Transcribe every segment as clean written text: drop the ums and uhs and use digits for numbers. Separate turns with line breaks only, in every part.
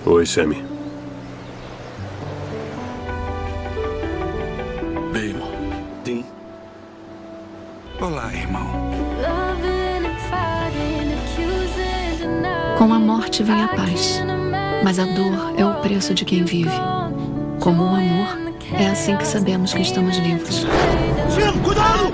Oi, Sammy.
Damon. Tim.
Olá, irmão.
Com a morte vem a paz, mas a dor é o preço de quem vive. Como o amor, é assim que sabemos que estamos vivos.
Jim, cuidado!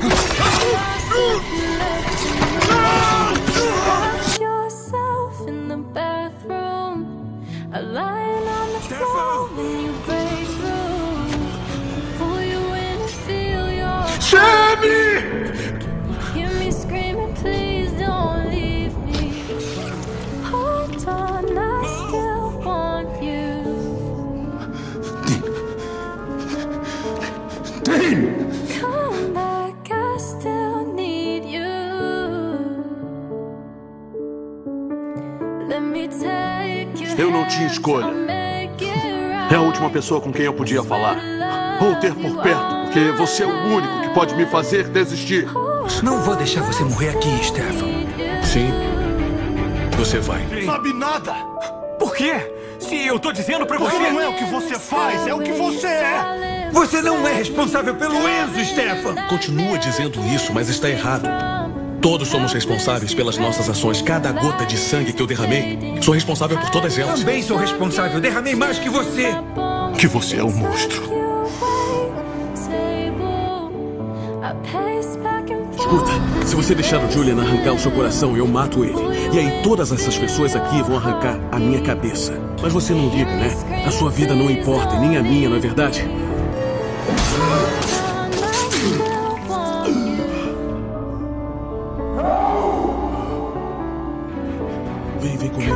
Eu não tinha escolha. É a última pessoa com quem eu podia falar. Ou ter por perto, porque você é o único que pode me fazer desistir.
Não vou deixar você morrer aqui, Stefan.
Sim, você vai.
Sabe nada!
Por quê? Se eu tô dizendo pra você...
Não é o que você faz, é o que você é!
Você não é responsável pelo Enzo, Stefan!
Continua dizendo isso, mas está errado. Todos somos responsáveis pelas nossas ações. Cada gota de sangue que eu derramei, sou responsável por todas elas.
Também sou responsável. Derramei mais que você.
Que você é um monstro.
Escuta, se você deixar o Julian arrancar o seu coração, eu mato ele. E aí todas essas pessoas aqui vão arrancar a minha cabeça. Mas você não liga, né? A sua vida não importa, e nem a minha, não é verdade? Vem comigo.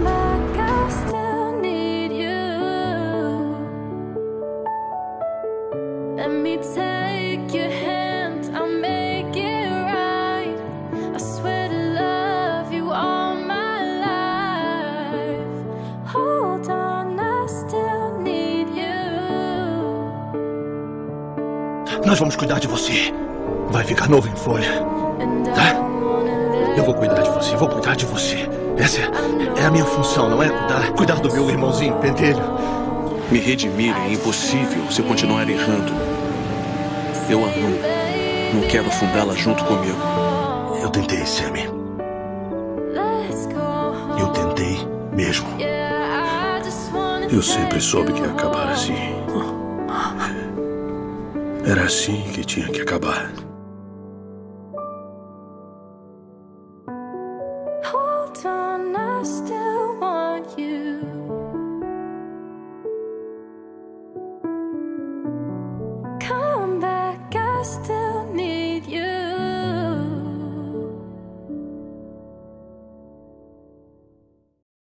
Nós vamos cuidar de você. Vai ficar novo em folha. Tá? Eu vou cuidar de você, vou cuidar de você. Essa é a minha função, não é? Cuidar do meu irmãozinho pentelho.
Me redimir é impossível se eu continuar errando. Eu a amo. Não quero afundá-la junto comigo.
Eu tentei, Sammy. Eu tentei mesmo. Eu sempre soube que ia acabar assim. Era assim que tinha que acabar.